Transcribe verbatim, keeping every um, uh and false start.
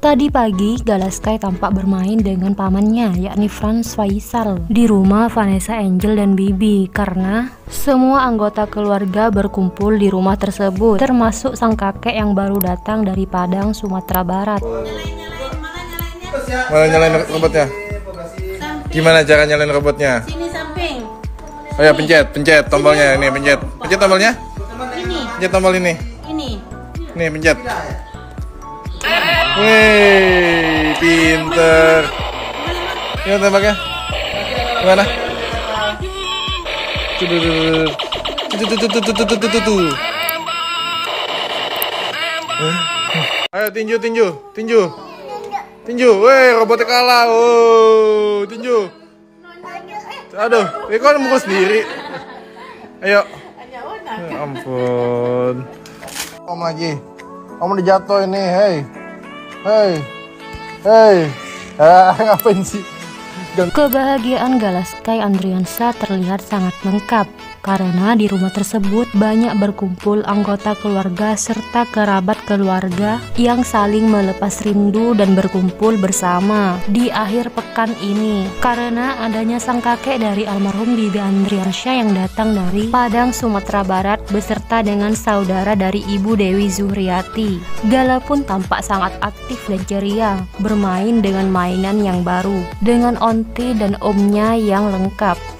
Tadi pagi, Galaskai tampak bermain dengan pamannya, yakni Franz Faisal, di rumah Vanessa Angel dan Bibi, karena semua anggota keluarga berkumpul di rumah tersebut, termasuk sang kakek yang baru datang dari Padang, Sumatera Barat. Mana nyalain robotnya? Gimana cara nyalain robotnya? Sini samping. Oh ya, pencet, pencet tombolnya. Ini pencet. Pencet tombolnya. Ini. Pencet tombol ini. Ini. Nih, pencet. Wih, pinter. Ini tembaknya. Gimana? Tuh, tuh, tuh, tuh, tuh, tuh, tuh, tuh, tuh, tuh, tuh. Ayo tinju, tinju, tinju, tinju. Weh, robotnya kalah. Oh, tinju. Aduh, ini kok mukul sendiri. Ayo. Ya ampun. Om lagi. Om udah jatuh ini. Hei. Hei. Hei. Ah, ngapain sih? Kebahagiaan Galaskai Andriansyah terlihat sangat lengkap karena di rumah tersebut banyak berkumpul anggota keluarga serta kerabat keluarga yang saling melepas rindu dan berkumpul bersama di akhir pekan ini karena adanya sang kakek dari almarhum Bibi Andriansyah yang datang dari Padang, Sumatera Barat beserta dengan saudara dari Ibu Dewi Zuhriati. Gala pun tampak sangat aktif dan ceria bermain dengan mainan yang baru dengan onti dan omnya yang lengkap.